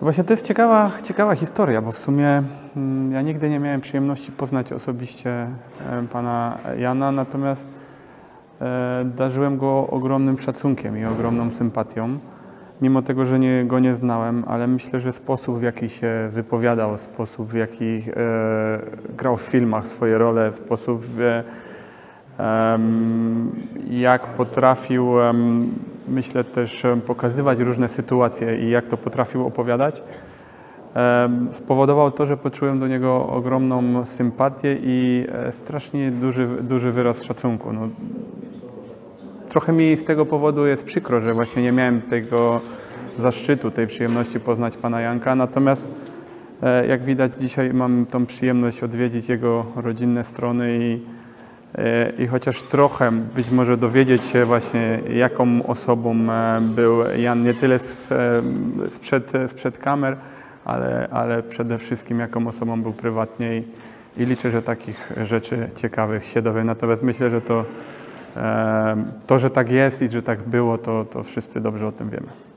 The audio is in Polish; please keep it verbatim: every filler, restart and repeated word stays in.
Właśnie to jest ciekawa, ciekawa historia, bo w sumie mm, ja nigdy nie miałem przyjemności poznać osobiście e, pana Jana, natomiast e, darzyłem go ogromnym szacunkiem i ogromną sympatią, mimo tego, że nie, go nie znałem, ale myślę, że sposób, w jaki się wypowiadał, sposób, w jaki e, grał w filmach swoje role, sposób, w, jak potrafił, myślę, też pokazywać różne sytuacje i jak to potrafił opowiadać, spowodował to, że poczułem do niego ogromną sympatię i strasznie duży, duży wyraz szacunku. No, trochę mi z tego powodu jest przykro, że właśnie nie miałem tego zaszczytu, tej przyjemności poznać pana Janka, natomiast jak widać dzisiaj mam tą przyjemność odwiedzić jego rodzinne strony i I chociaż trochę być może dowiedzieć się właśnie, jaką osobą był Jan, nie tyle sprzed, sprzed kamer, ale, ale przede wszystkim jaką osobą był prywatnie i, i liczę, że takich rzeczy ciekawych się dowiem. Natomiast myślę, że to, to, że tak jest i że tak było, to, to wszyscy dobrze o tym wiemy.